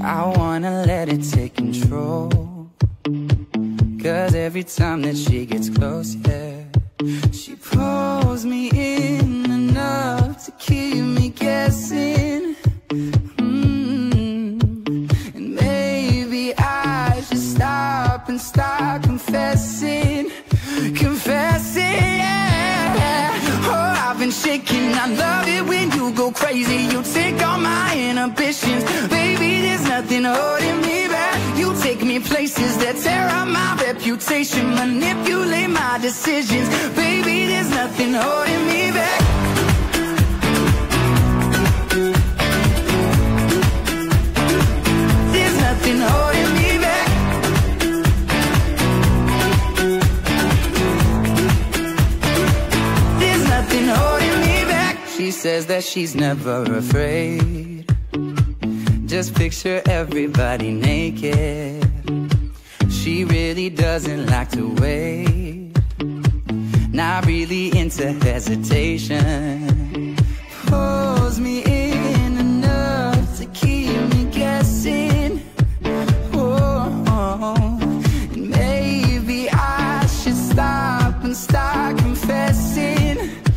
I wanna let it take control, 'cause every time that she gets close, yeah, she pulls me in enough to keep me guessing. And maybe I should stop and start confessing, yeah. Oh, I've been shaking, I love it when you go crazy. You take all my inhibitions, baby, there's nothing holding me back. You take me places that tear up my reputation, manipulate my decisions, baby, there's nothing holding me back. There's nothing holding me back. There's nothing holding me back. She says that she's never afraid. Just picture everybody naked. She really doesn't like to wait. Not really into hesitation. Pulls me in enough to keep me guessing. Oh, and maybe I should stop and start confessing,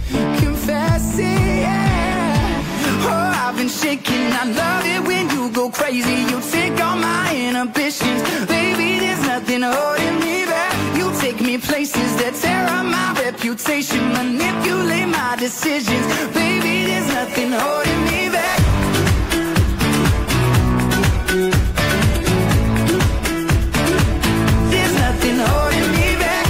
yeah. Oh, I've been shaking, I love it when you go crazy. You take all my inhibitions, baby, there's nothing holding me back. You take me places that tear up my reputation, manipulate my decisions, baby, there's nothing holding me back. There's nothing holding me back.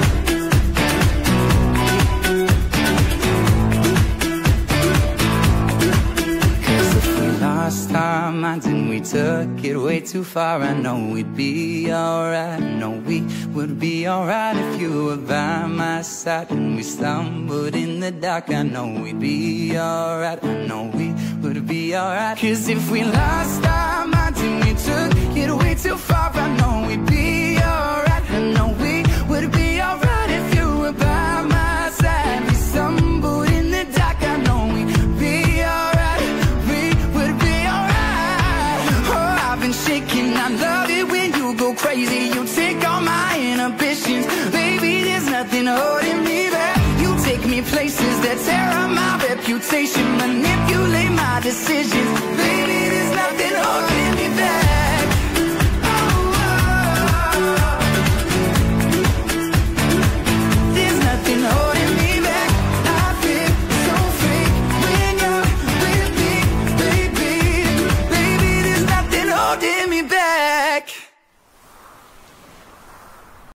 Lost our minds and we took it way too far. I know we'd be alright. I know we would be alright if you were by my side. And we stumbled in the dark. I know we'd be alright. I know we would be alright. 'Cause if we lost our minds and we took it way too far, I know we'd be alright. I know we would be alright if you were by my side. We stumbled in the dark. I know we'd be alright. Shaking, I love it when you go crazy. You take all my inhibitions, baby, there's nothing holding me back. You take me places that tear up my reputation, manipulate my decisions, baby, there's nothing